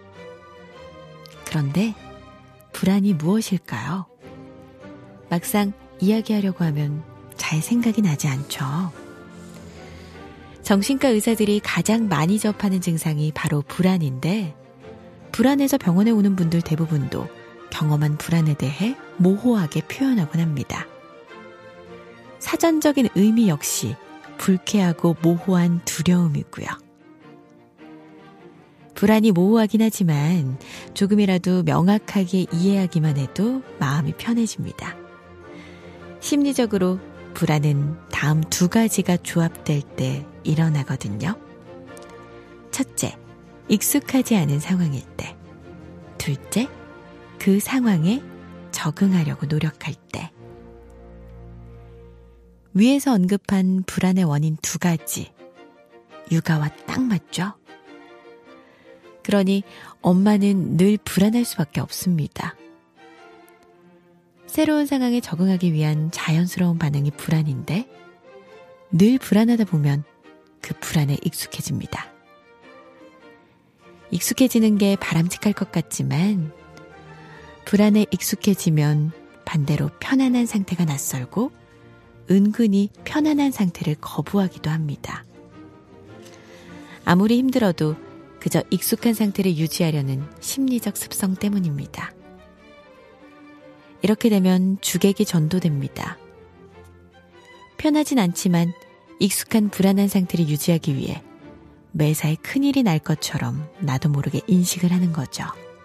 S2: 그런데 불안이 무엇일까요? 막상 이야기하려고 하면 잘 생각이 나지 않죠. 정신과 의사들이 가장 많이 접하는 증상이 바로 불안인데 불안해서 병원에 오는 분들 대부분도 경험한 불안에 대해 모호하게 표현하곤 합니다. 사전적인 의미 역시 불쾌하고 모호한 두려움이고요. 불안이 모호하긴 하지만 조금이라도 명확하게 이해하기만 해도 마음이 편해집니다. 심리적으로 불안은 다음 두 가지가 조합될 때 일어나거든요. 첫째, 익숙하지 않은 상황일 때. 둘째, 그 상황에 적응하려고 노력할 때. 위에서 언급한 불안의 원인 두 가지. 육아와 딱 맞죠? 그러니 엄마는 늘 불안할 수밖에 없습니다. 새로운 상황에 적응하기 위한 자연스러운 반응이 불안인데 늘 불안하다 보면 그 불안에 익숙해집니다. 익숙해지는 게 바람직할 것 같지만 불안에 익숙해지면 반대로 편안한 상태가 낯설고 은근히 편안한 상태를 거부하기도 합니다. 아무리 힘들어도 그저 익숙한 상태를 유지하려는 심리적 습성 때문입니다. 이렇게 되면 주객이 전도됩니다. 편하진 않지만 익숙한 불안한 상태를 유지하기 위해 매사에 큰일이 날 것처럼 나도 모르게 인식을 하는 거죠.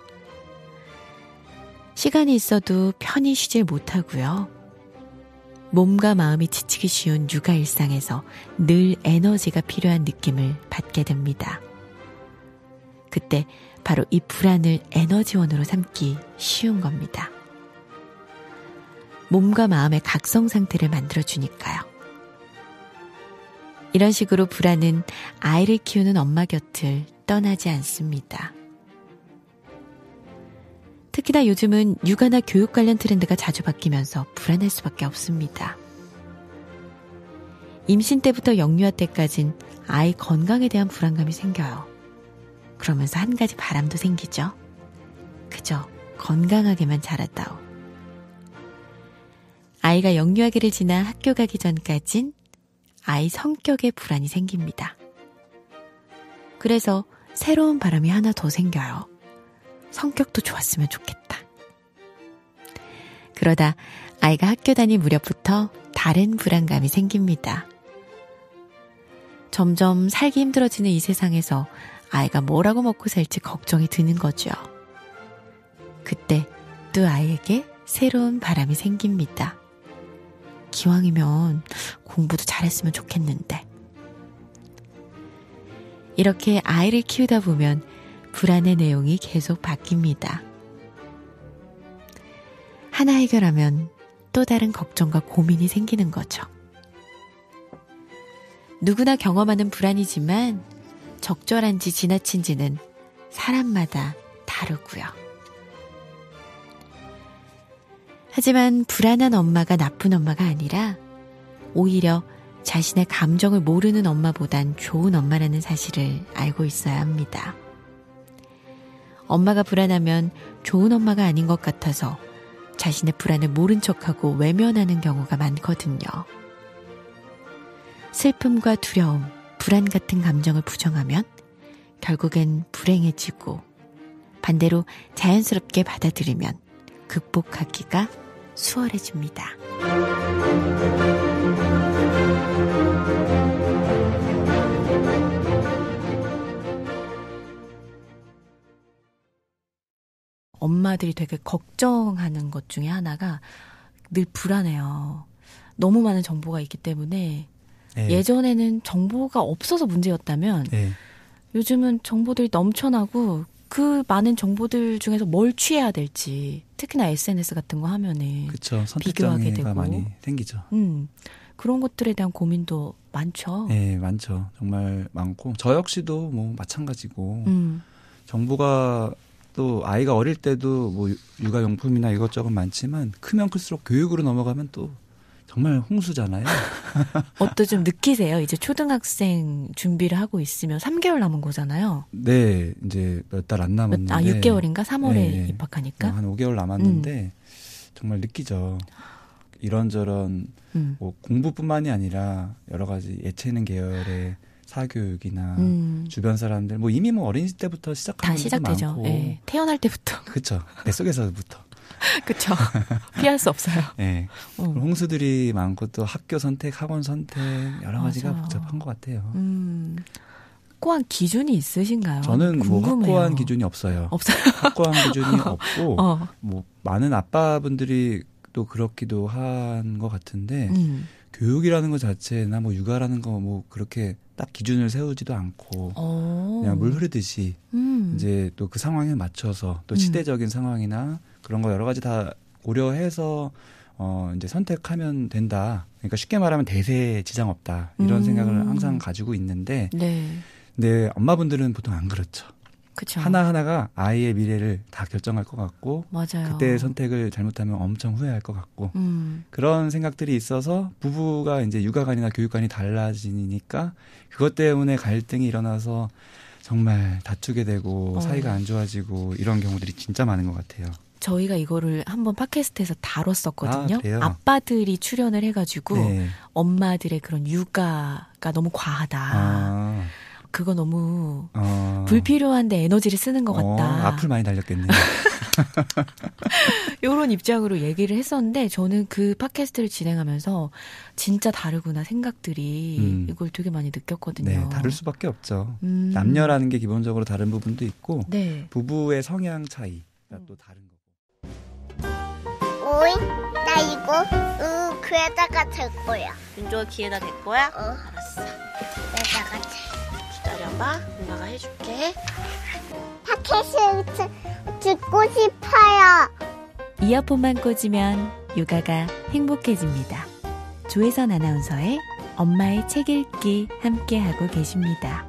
S2: 시간이 있어도 편히 쉬질 못하고요. 몸과 마음이 지치기 쉬운 육아 일상에서 늘 에너지가 필요한 느낌을 받게 됩니다. 그때 바로 이 불안을 에너지원으로 삼기 쉬운 겁니다. 몸과 마음의 각성 상태를 만들어주니까요. 이런 식으로 불안은 아이를 키우는 엄마 곁을 떠나지 않습니다. 특히나 요즘은 육아나 교육 관련 트렌드가 자주 바뀌면서 불안할 수밖에 없습니다. 임신 때부터 영유아 때까진 아이 건강에 대한 불안감이 생겨요. 그러면서 한 가지 바람도 생기죠. 그저 건강하게만 자랐다오. 아이가 영유아기를 지나 학교 가기 전까진 아이 성격에 불안이 생깁니다. 그래서 새로운 바람이 하나 더 생겨요. 성격도 좋았으면 좋겠다. 그러다 아이가 학교 다닐 무렵부터 다른 불안감이 생깁니다. 점점 살기 힘들어지는 이 세상에서 아이가 뭐라고 먹고 살지 걱정이 드는 거죠. 그때 또 아이에게 새로운 바람이 생깁니다. 기왕이면 공부도 잘했으면 좋겠는데. 이렇게 아이를 키우다 보면 불안의 내용이 계속 바뀝니다. 하나 해결하면 또 다른 걱정과 고민이 생기는 거죠. 누구나 경험하는 불안이지만 적절한지 지나친지는 사람마다 다르고요. 하지만 불안한 엄마가 나쁜 엄마가 아니라 오히려 자신의 감정을 모르는 엄마보단 좋은 엄마라는 사실을 알고 있어야 합니다. 엄마가 불안하면 좋은 엄마가 아닌 것 같아서 자신의 불안을 모른 척하고 외면하는 경우가 많거든요. 슬픔과 두려움, 불안 같은 감정을 부정하면 결국엔 불행해지고 반대로 자연스럽게 받아들이면 극복하기가 수월해집니다. 엄마들이 되게 걱정하는 것 중에 하나가 늘 불안해요. 너무 많은 정보가 있기 때문에 네. 예전에는 정보가 없어서 문제였다면 네. 요즘은 정보들이 넘쳐나고 그 많은 정보들 중에서 뭘 취해야 될지 특히나 SNS 같은 거 하면은
S3: 그쵸, 비교하게 되고 많이 생기죠.
S2: 그런 것들에 대한 고민도 많죠.
S3: 네, 많죠. 정말 많고 저 역시도 뭐 마찬가지고 정보가 또 아이가 어릴 때도 뭐 육아용품이나 이것저것 많지만 크면 클수록 교육으로 넘어가면 또 정말 홍수잖아요.
S2: 어떠 좀 느끼세요? 이제 초등학생 준비를 하고 있으면 3개월 남은 거잖아요.
S3: 네, 이제 몇 달 안 남았는데.
S2: 6개월인가? 3월에 네, 입학하니까?
S3: 한 5개월 남았는데 정말 느끼죠. 이런저런 뭐 공부뿐만이 아니라 여러 가지 예체능 계열의 사교육이나 주변 사람들 뭐 이미 뭐 어린이집 때부터 시작하는 것도 많고.
S2: 네, 태어날 때부터.
S3: 그렇죠. 뱃속에서부터.
S2: 그렇죠. 피할 수 없어요.
S3: 네. 홍수들이 많고 또 학교 선택, 학원 선택 여러 가지가 맞아요. 복잡한 것 같아요.
S2: 확고한 기준이 있으신가요?
S3: 저는
S2: 궁금해요.
S3: 뭐 확고한 기준이 없어요.
S2: 없어요.
S3: 확고한 기준이 없고 뭐 많은 아빠분들이 또 그렇기도 한 것 같은데 교육이라는 것 자체나 뭐 육아라는 거 뭐 그렇게 딱 기준을 세우지도 않고 그냥 물 흐르듯이 이제 또 그 상황에 맞춰서 또 시대적인 상황이나 그런 거 여러 가지 다 고려해서 이제 선택하면 된다. 그러니까 쉽게 말하면 대세에 지장 없다. 이런 생각을 항상 가지고 있는데 네. 근데 엄마분들은 보통 안 그렇죠.
S2: 그쵸.
S3: 하나하나가 아이의 미래를 다 결정할 것 같고
S2: 맞아요.
S3: 그때 선택을 잘못하면 엄청 후회할 것 같고 그런 생각들이 있어서 부부가 이제 육아관이나 교육관이 달라지니까 그것 때문에 갈등이 일어나서 정말 다투게 되고 사이가 안 좋아지고 이런 경우들이 진짜 많은 것 같아요.
S2: 저희가 이거를 한번 팟캐스트에서 다뤘었거든요. 아빠들이 출연을 해가지고 네. 엄마들의 그런 육아가 너무 과하다. 그거 너무 불필요한데 에너지를 쓰는 것 같다.
S3: 앞을 많이 달렸겠네요.
S2: 이런 입장으로 얘기를 했었는데 저는 그 팟캐스트를 진행하면서 진짜 다르구나 생각들이 이걸 되게 많이 느꼈거든요.
S3: 네, 다를 수밖에 없죠. 남녀라는 게 기본적으로 다른 부분도 있고 네. 부부의 성향 차이가 또 다른 거고.
S1: 오잉? 나 이거 귀에다가 댈 거야.
S4: 윤조가 귀에다 댈 거야?
S1: 알았어. 귀에다가 댈.
S4: 기다려봐. 누나가 해줄게.
S1: 팟캐스트 듣고 싶어요.
S2: 이어폰만 꽂으면 육아가 행복해집니다. 조혜선 아나운서의 엄마의 책 읽기 함께하고 계십니다.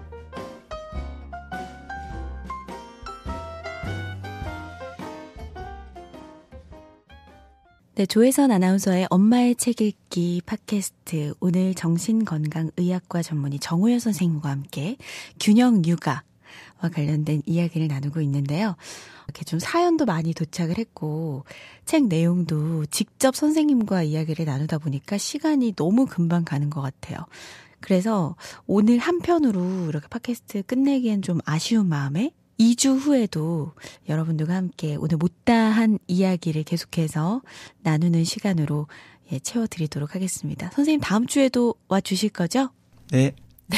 S2: 네, 조혜선 아나운서의 엄마의 책 읽기 팟캐스트. 오늘 정신건강의학과 전문의 정우열 선생님과 함께 균형 육아와 관련된 이야기를 나누고 있는데요. 이렇게 좀 사연도 많이 도착을 했고 책 내용도 직접 선생님과 이야기를 나누다 보니까 시간이 너무 금방 가는 것 같아요. 그래서 오늘 한편으로 이렇게 팟캐스트 끝내기엔 좀 아쉬운 마음에 2주 후에도 여러분들과 함께 오늘 못다한 이야기를 계속해서 나누는 시간으로 채워드리도록 하겠습니다. 선생님 다음 주에도 와주실 거죠?
S3: 네.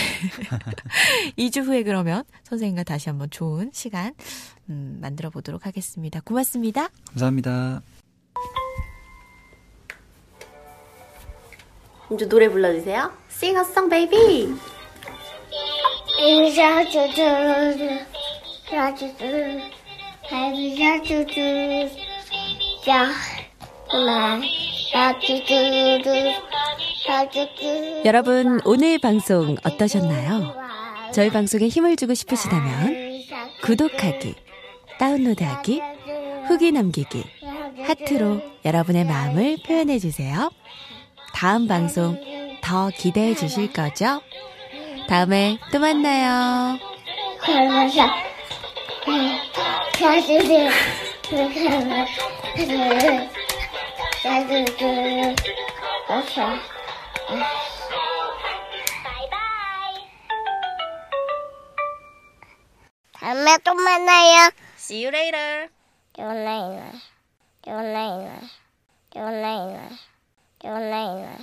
S2: 2주 후에 그러면 선생님과 다시 한번 좋은 시간 만들어 보도록 하겠습니다. 고맙습니다.
S3: 감사합니다.
S4: 윤주 노래 불러주세요. Sing a song, baby.
S2: 여러분 오늘 방송 어떠셨나요? 저희 방송에 힘을 주고 싶으시다면 구독하기, 다운로드하기, 후기 남기기, 하트로 여러분의 마음을 표현해 주세요. 다음 방송 더 기대해 주실 거죠? 다음에 또 만나요.
S1: 다음에 또 만나요.
S4: See you later.
S1: See you later.